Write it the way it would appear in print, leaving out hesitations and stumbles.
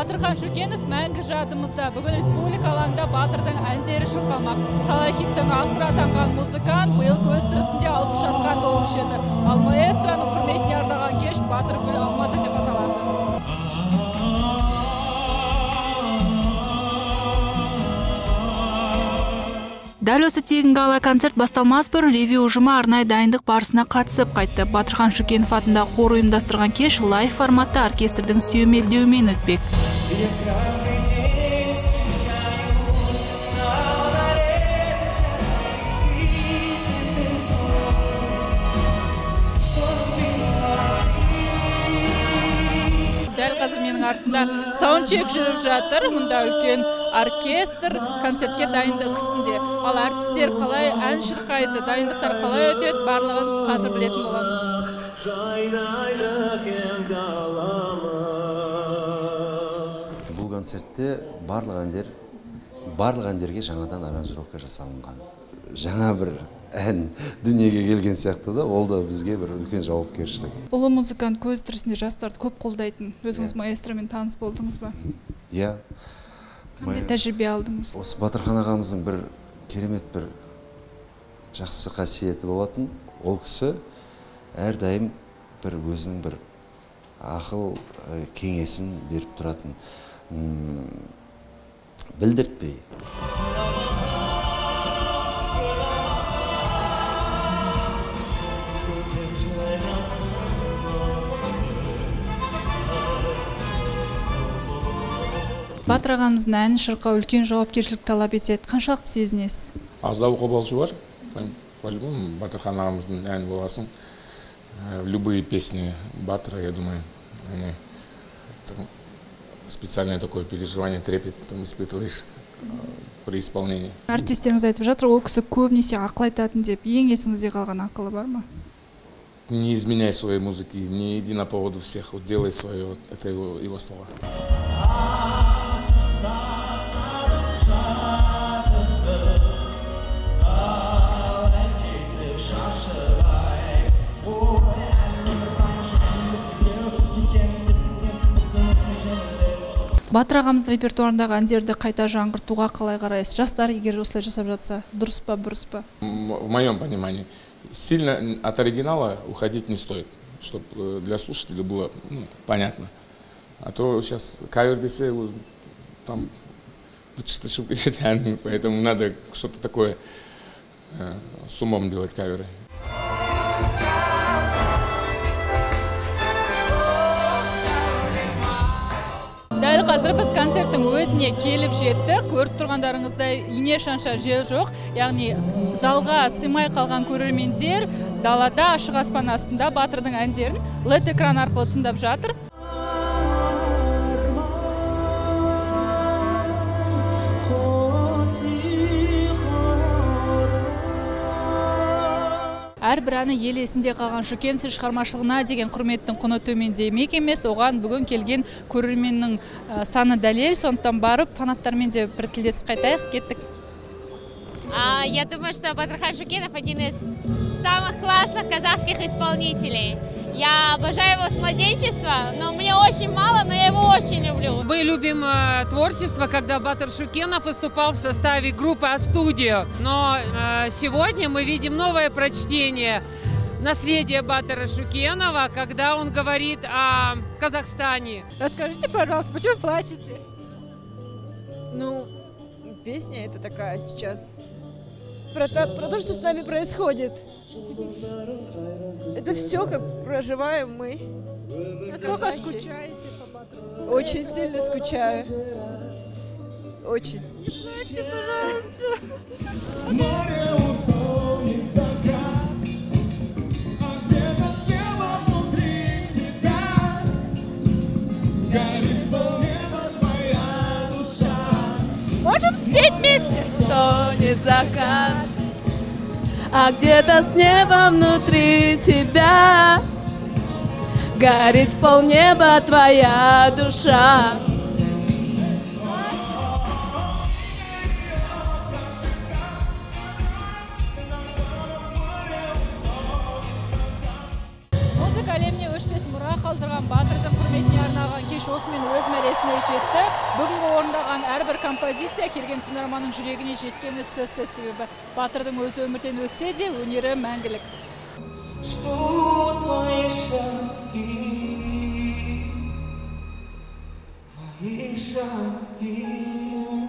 Батырхан Шүкенов мәңгі жадымызда. Бүгін республика алаңында Батырдың әндері шырқалмақ. Талай хиттің авторы атанған музыкант биыл көз тірісінде 60 жасқа толушы еді. Ал маэстроның құрметіне арнаған кеш Батыр гүл Алматы деп аталады. Дәл осы тегін гала концерт басталмас бұрын ревю ұжымы арнайы дайындық барысына қатысып қайтты. Батырхан Шүкенов атындағы хор ұйымдастырған кеш лайв форматта оркестрдің сүйемелдеуімен өтпек. Дәл қазір менің артында саундчек жүріп жатыр. Мұнда үлкен оркестр концертке дайындық үстінде. Ал әртістер қалай ән шырқайды, дайындықтар қалай өтеді, барлығын қазір білетін боламыз. Бұл концертте барлық әндерге жаңадан аранжировка жасалынған. Жаңа бір ән дүниеге келген сияқты да, ол да бізге бір үлкен жауапкершілік. Ұлы музыкант көз тірісінде жастарды көп қолдайтын. Өзіңіз маэстромен таныс болдыңыз ба? Иә. Қандай тәжірибе алдыңыз? Осы Батырхан ағамыздың бір керемет бір жақсы қасиеті болатын. Ол кісі әрдайым бір өзінің бір ақыл кеңесін беріп тұратын. Білдіртпей. Батыр ағамыздың әнін шырқау үлкен жауапкершілік талап етеді. Қаншалықты сезінесіз? Аздау қобалжу бар. По-любому Батырхан ағамыздың әні боласын. Любые песни Батыра, я думаю, они специальное такое переживание, трепет испытываешь при исполнении. Артистеріңіз айтып жатыр, ол кісі көбінесе ақыл айтатын деп. Ең есіңізде қалған ақылы бар ма? Не изменяй своей музыки, не иди на поводу всех, вот делай свое, вот, это его слова. Батыр ағамыздың репертуарындағы әндерді қайта жаңғыртуға қалай қарайсыз? Жастар егер осылай жасап жатса, дұрыс па, бұрыс па? В моем понимании, сильно от оригинала уходить не стоит, чтобы для слушателей было понятно. А то сейчас кавер десе, там поэтому надо что-то такое с умом делать каверы. Дәл қазір біз концерттің өзіне келіп жеттік. Көріп тұрғандарыңыздай ине шанша жел жоқ. Яғни залға сыймай қалған көрермендер далада ашық аспан астында Батырдың әндерін LED экран арқылы тыңдап жатыр. Әрбір әні ел есінде қалған Шүкенов шығармашылығына деген құрметтің құны төмендемек емес. Оған бүгін келген көрерменнің саны дәлел. Сондықтан барып фанаттармен де бір тілдесіп қайтайық, кеттік. Я думаю, что Батырхан Шүкенов один из самых классных казахских исполнителей. Я обожаю его с младенчества, но мне очень мало, но я его очень люблю. Мы любим творчество, когда Батыр Шүкенов выступал в составе группы «Ат-студио». Но сегодня мы видим новое прочтение наследия Батыра Шүкенова, когда он говорит о Казахстане. Расскажите, пожалуйста, почему плачете? Ну, песня это такая сейчас про то, что с нами происходит. Это все, как проживаем мы. Насколько скучаете по Батыру? Очень сильно скучаю. Очень. Плачьте, пожалуйста. Можем спеть вместе? Тонет закат, а где-то с неба внутри тебя горит полнеба твоя душа. Музыка әлеміне өшпес мұра қалдырған Батырдың құрметіне арналған кеш кеш осымен өз мәресіне жетті. Бүгінгі орындаған әрбір композиция келген тыңдарманның жүрегіне жеткені сөзсіз, себебі Батырдың өзі өмірден өтсе де өнері мәңгілік. Жду твои шаги, твои шаги.